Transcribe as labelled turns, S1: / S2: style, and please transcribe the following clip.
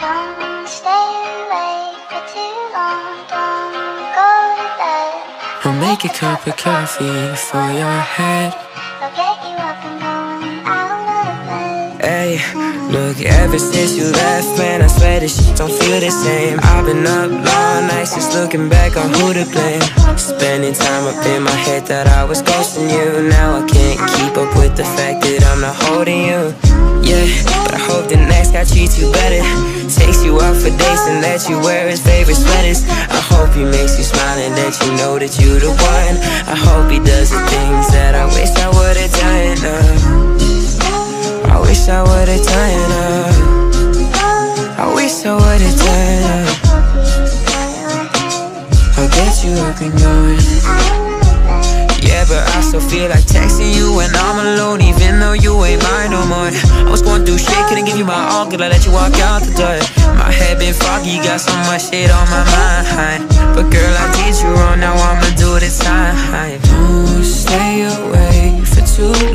S1: Don't stay awake for too long, don't go to bed.
S2: I'll make a cup of coffee for your head.
S1: I'll get you up and going out of bed.
S2: Hey, look, ever since you left, man, I swear this shit don't feel the same. I've been up long nights just looking back on who to blame. Spending time up in my head that I was ghosting you. Now I can't keep up with the fact that I'm not holding you. Yeah, but I hope the next guy treats you better, takes you out for dates and lets you wear his favorite sweaters. I hope he makes you smile and that you know that you're the one. I hope he does the things that I wish I would've done. I wish I would've done. I wish I would've done. I'll get you up and going. Yeah, but I still feel like texting you when I'm alone, even though you ain't mine no more. I was going through shit, couldn't give you my all, could I let you walk out the door? My head been foggy, got so much shit on my mind. But girl, I did you wrong, now I'ma do the time. Don't stay away for too